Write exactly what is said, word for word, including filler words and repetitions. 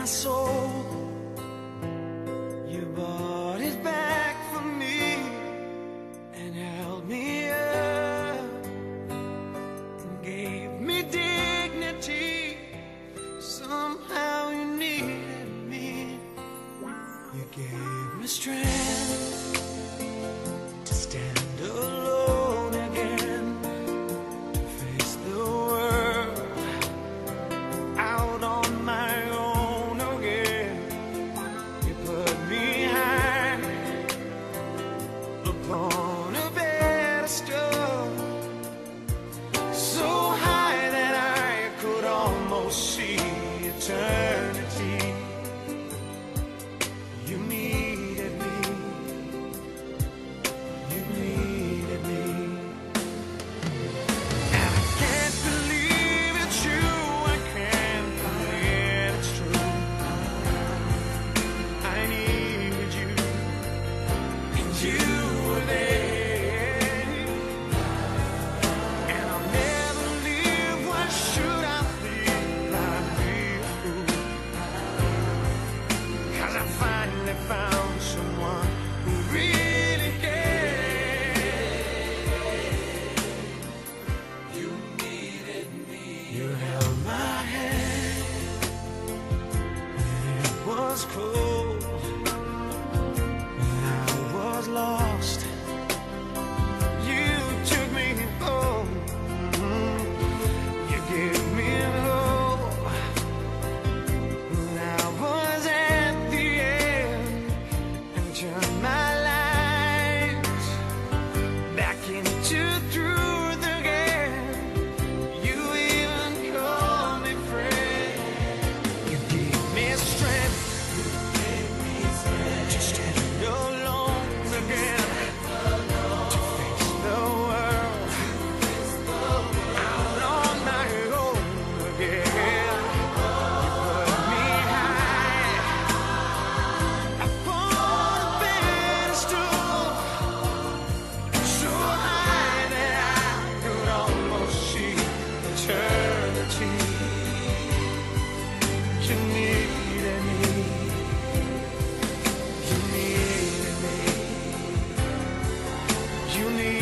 soul. You bought it back for me and held me up and gave me dignity. Somehow you needed me. You gave me strength to stand alone again, to face the world out on my own again. You put me high upon a pedestal, so high that I could almost see eternity. You needed me. You needed me. And I can't believe it's you. I can't believe it's true. I needed you, and you were there. And I'll never leave. Why should I leave? I'd be a fool. 'Cause I finally found someone who really cared. You needed me. You held my hand when it was cold, when I was lost. You took me home. You gave me hope when I was at the end, and turned my life back into truth again. You even called me friend. You gave me strength. You gave me strength to stand alone again, to face the world out on my own again. You put me high upon a pedestal, so high that I could almost see eternity. You needed me. You needed me. You needed